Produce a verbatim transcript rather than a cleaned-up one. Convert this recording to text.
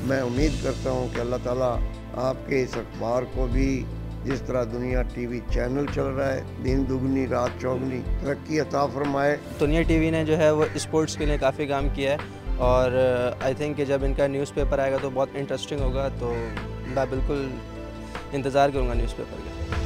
मैं उम्मीद करता हूँ कि अल्लाह ताला आपके इस अखबार को भी जिस तरह दुनिया टीवी चैनल चल रहा है, दिन दुगनी रात चौगनी तरक्की अता फरमाए। दुनिया टीवी ने जो है वो स्पोर्ट्स के लिए काफ़ी काम किया है और आई थिंक कि जब इनका न्यूज़पेपर आएगा तो बहुत इंटरेस्टिंग होगा, तो मैं बिल्कुल इंतज़ार करूँगा न्यूज़पेपर का।